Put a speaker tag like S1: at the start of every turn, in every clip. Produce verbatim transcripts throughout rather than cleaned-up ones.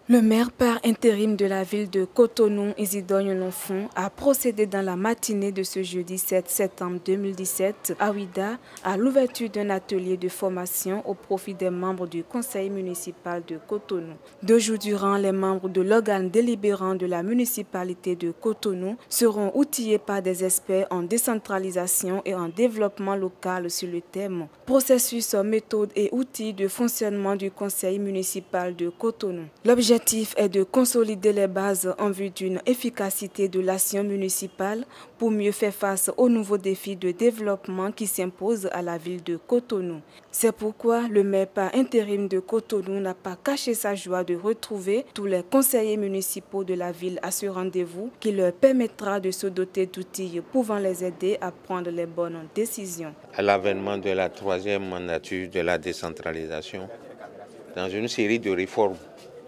S1: Le maire par intérim de la ville de Cotonou, Isidore Nonfon, a procédé dans la matinée de ce jeudi sept septembre deux mille dix-sept à Ouidah à l'ouverture d'un atelier de formation au profit des membres du conseil municipal de Cotonou. Deux jours durant, les membres de l'organe délibérant de la municipalité de Cotonou seront outillés par des experts en décentralisation et en développement local sur le thème processus, méthodes et outils de fonctionnement du conseil municipal de Cotonou. L'objectif est de consolider les bases en vue d'une efficacité de l'action municipale pour mieux faire face aux nouveaux défis de développement qui s'imposent à la ville de Cotonou. C'est pourquoi le maire par intérim de Cotonou n'a pas caché sa joie de retrouver tous les conseillers municipaux de la ville à ce rendez-vous qui leur permettra de se doter d'outils pouvant les aider à prendre les bonnes décisions.
S2: À l'avènement de la troisième mandature de la décentralisation, dans une série de réformes,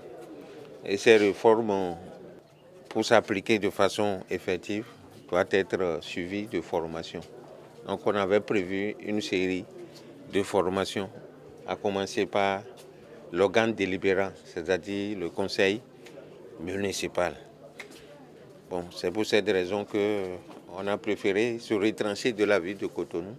S2: et ces réformes, pour s'appliquer de façon effective, doivent être suivies de formations. Donc on avait prévu une série de formations, à commencer par l'organe délibérant, c'est-à-dire le conseil municipal. Bon, c'est pour cette raison qu'on a préféré se retrancher de la ville de Cotonou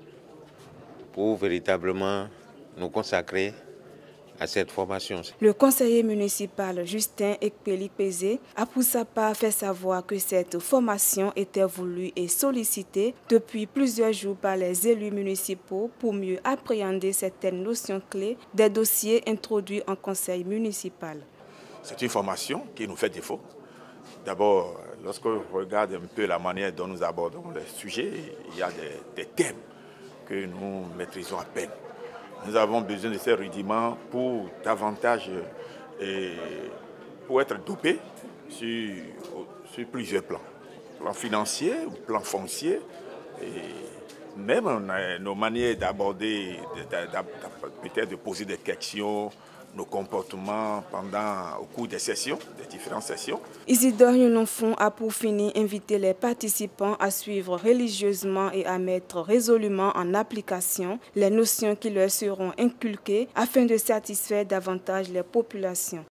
S2: pour véritablement nous consacrer à cette formation.
S1: Le conseiller municipal Justin Ekpeli-Pézé a pour sa part fait savoir que cette formation était voulue et sollicitée depuis plusieurs jours par les élus municipaux pour mieux appréhender certaines notions clés des dossiers introduits en conseil municipal.
S3: C'est une formation qui nous fait défaut. D'abord, lorsqu'on regarde un peu la manière dont nous abordons les sujets, il y a des, des thèmes que nous maîtrisons à peine. Nous avons besoin de ces rudiments pour davantage, et pour être dopés sur, sur plusieurs plans. Plan financier, plan foncier, et même nos manières d'aborder, peut-être de poser des questions, nos comportements pendant, au cours des sessions, des différentes sessions.
S1: Isidore Nonfon a pour finir invité les participants à suivre religieusement et à mettre résolument en application les notions qui leur seront inculquées afin de satisfaire davantage les populations.